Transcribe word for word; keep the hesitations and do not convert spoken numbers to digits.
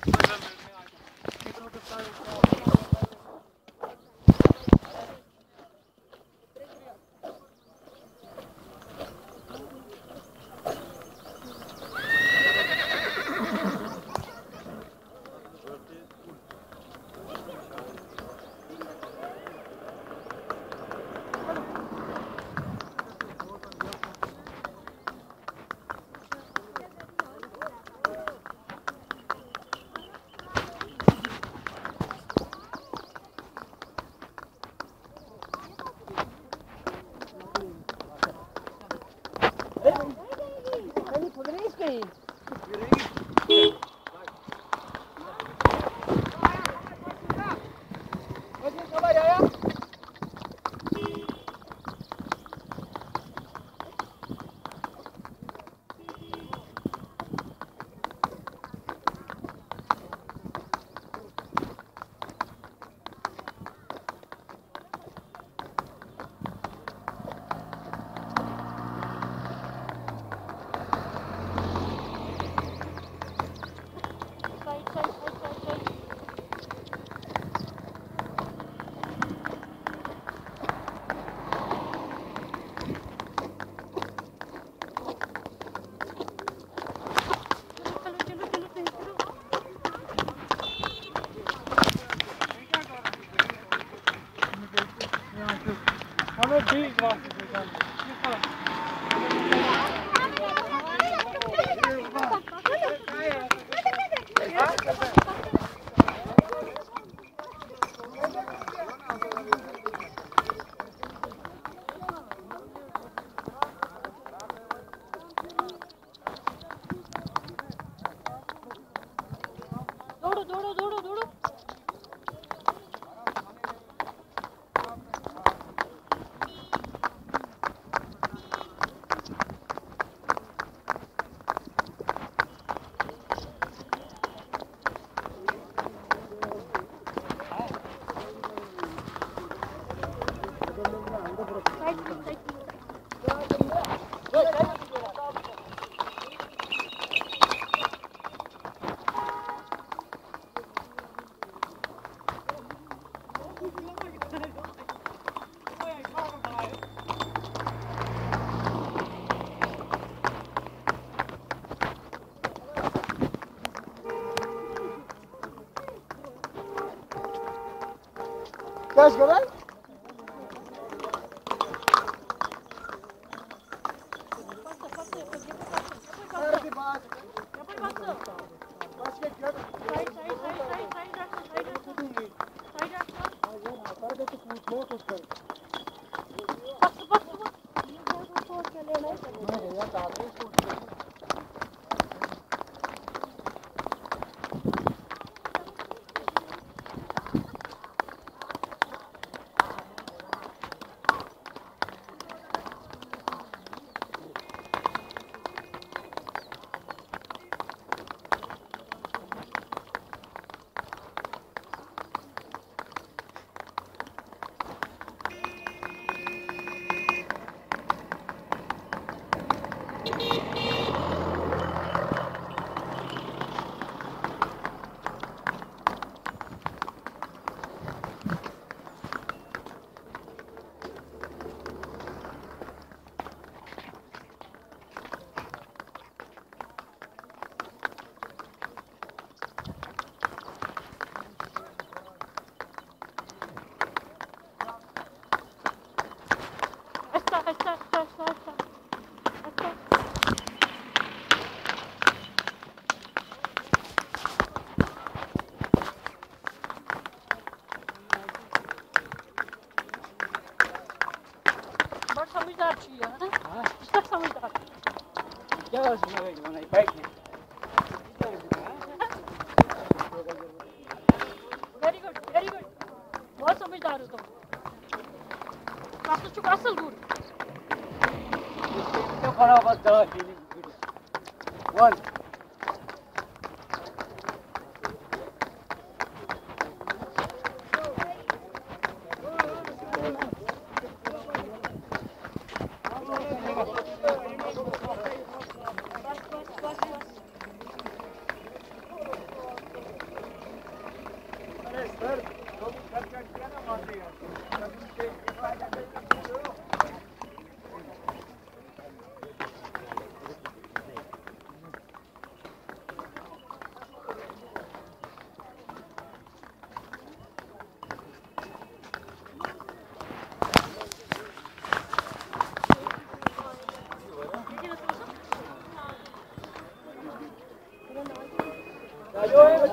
Kaç kadar? Nerede bak? Başka gör. Hayır, hayır, hayır, hayır, hayır, hayır, hayır. Hayır, hayır. Hayır, तो पूछ लो तो कर। बस बस बस। ये क्या सोच के लेना है? मैं भैया काफी सोच के। समझदार चाहिए है ना? हाँ सब समझदार क्या कर सकते हैं बनाई बाइक में वेरी गुड वेरी गुड बहुत समझदार हो तुम काफी चुका असल गुड तो खराब बात चला वन राजू